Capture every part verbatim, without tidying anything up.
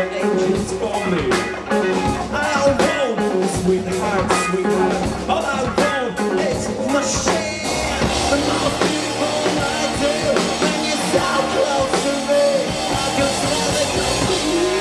guardian angels for me. I don't want sweetheart, sweetheart. All I want is machine. The most beautiful I do when you're so close to me. I can smell it completely.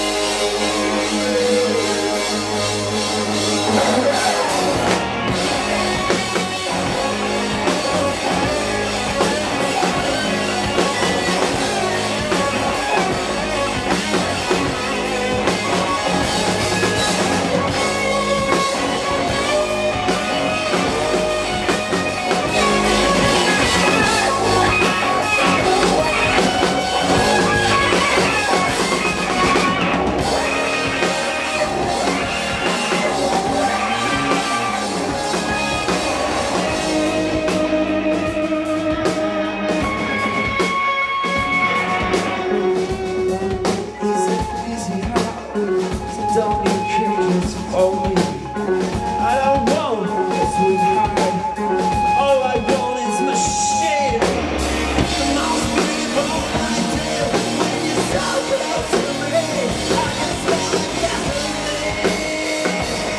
Don't need cages for me. I don't want a sweetheart. All I want is machine. The most beautiful I do when you're so close to me. I can smell the gasoline.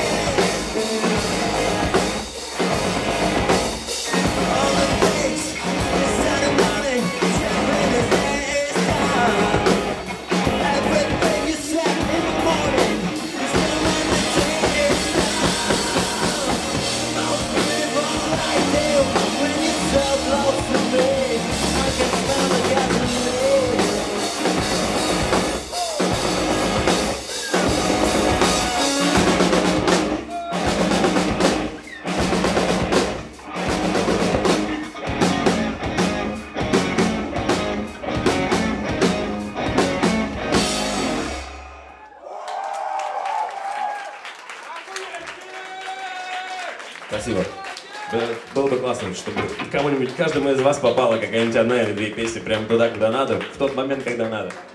All it takes is Saturday morning, jumping his face down. Everything you said in the morning. Спасибо. Было бы классно, чтобы кому-нибудь, каждому из вас попала какая-нибудь одна или две песни прямо туда, куда надо, в тот момент, когда надо.